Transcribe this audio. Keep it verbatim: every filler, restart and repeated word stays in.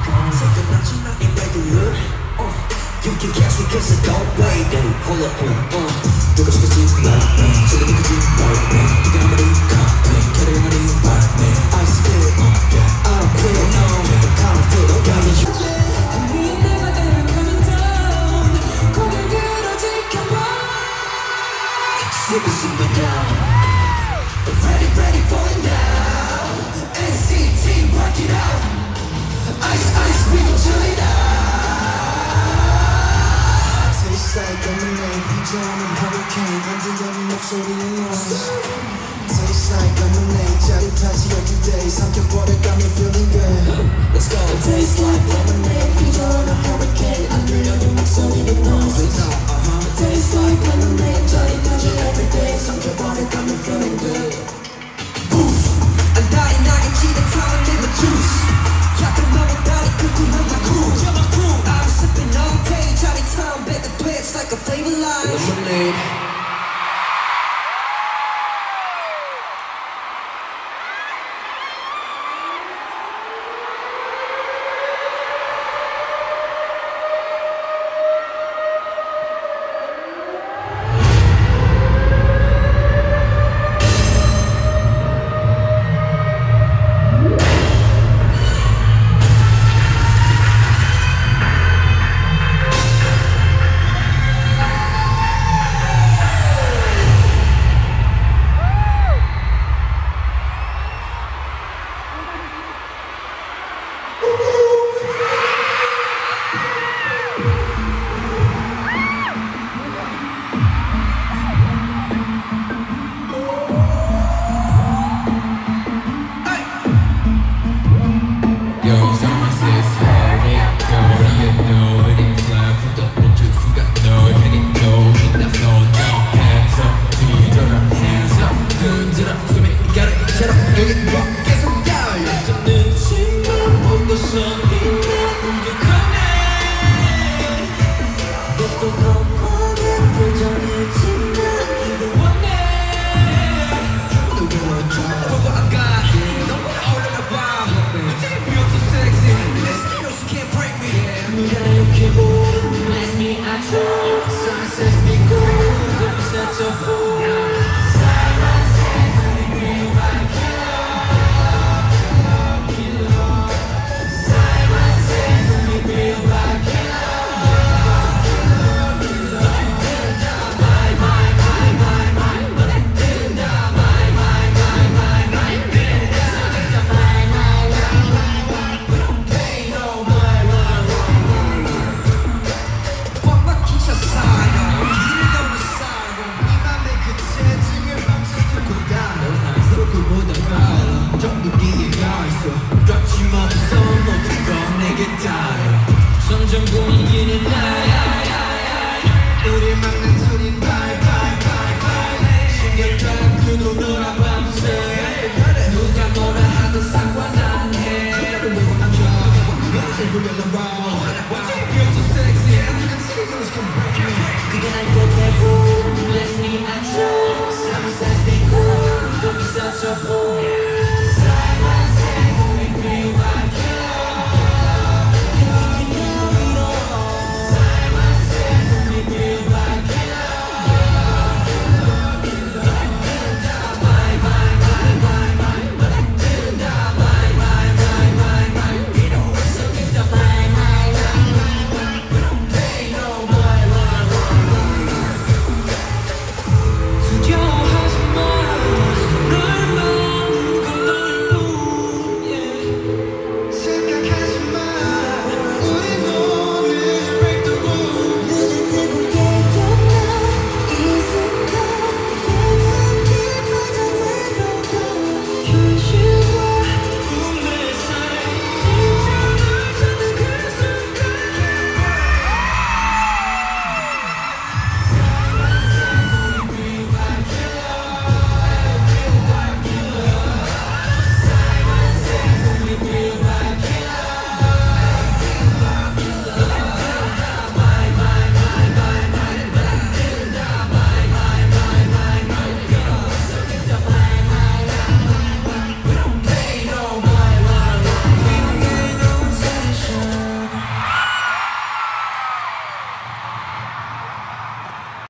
생각나지 마 irregular uh, You can catch me cause I don't wait Hey, hold up, uh, uh 누가 시켰지, right, man 저게 누구지, right, man 네가 한 말이 cut, 캐리 한 말이 right, man I spit, uh, yeah. I don't quit, no I don't fit, okay 우리 내 맘대로 coming down 고개 들어 지켜봐 Slip it, slip it down Ready, ready for it now N C T, work it out Ice, ice, we gon' chill it out Taste like lemonade, 비전은 hurricane 완전히 목소리는 noise Taste like lemonade, 짜릿하지 every day 삼켜버려 got me feeling good Let's go Taste like lemonade, 비전은 hurricane 안 들려도 목소리는 noise Taste like lemonade, 짜릿하지 every day 삼켜버려 got me feeling good Boof, 안달이 나겠지 내 탐은 in my juice 약간 너무 다리 끄고 난 my crew You're my crew I'm sipping all day 짜릿함 배가 돼 It's like a flavor line Lemonade We're gonna ride